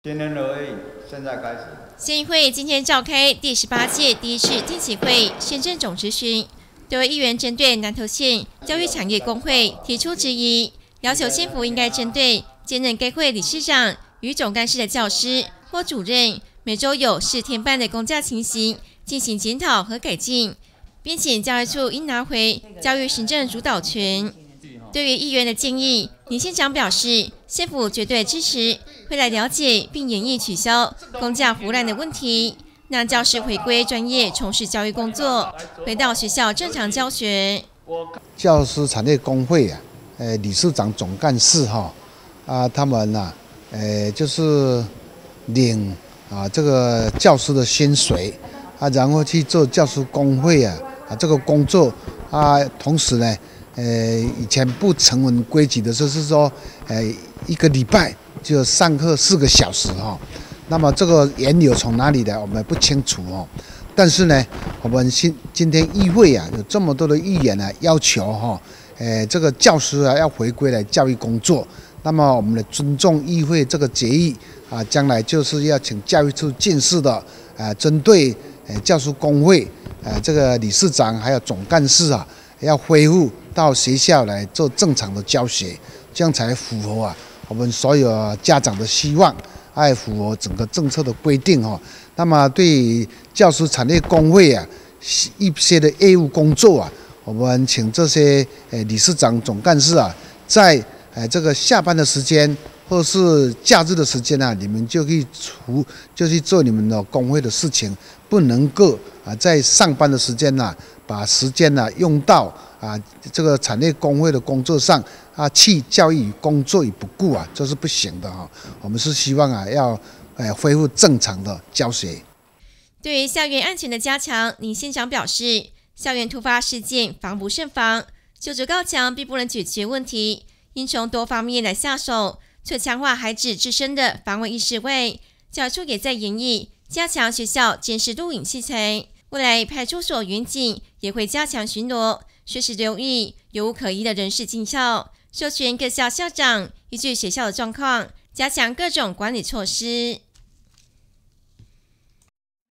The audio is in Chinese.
今天而已，现在开始。 县议会今天召开第18届第1次定期会县政总质询，多位议员针对南投县教育产业工会提出质疑，要求县府应该针对兼任该会理事长与总干事的教师或主任每周有4天半的公假情形进行检讨和改进，并请教育处应拿回教育行政主导权。对于议员的建议，林县长表示，县府绝对支持，会来了解并研议取消公假腐烂的问题，让教师回归专业，从事教育工作，回到学校正常教学。 教师产业工会理事长、总干事他们就是领这个教师的薪水然后去做教师工会这个工作同时呢。以前不成文规矩的就是说，一个礼拜就上课4个小时那么这个缘由从哪里来，我们不清楚但是呢，我们今天议会有这么多的议员要求这个教师要回归来教育工作。那么我们的尊重议会这个决议将来就是要请教育处尽速的针对教师工会这个理事长还有总干事要恢复到学校来做正常的教学，这样才符合我们所有家长的希望，还符合整个政策的规定那么对于教师产业工会一些的业务工作我们请这些理事长、总干事在这个下班的时间或是假日的时间你们就去做你们的工会的事情，不能够在上班的时间把时间用到这个产业工会的工作上弃教育与工作与不顾这是不行的我们是希望要恢复正常的教学。 对于校园安全的加强，林县长表示，校园突发事件防不胜防，就职高墙并不能解决问题，应从多方面来下手。除强化孩子自身的防卫意识外，教育处也在研议加强学校监视录影器材。未来派出所员警也会加强巡逻，随时留意有无可疑的人士进校，授权各校校长依据学校的状况，加强各种管理措施。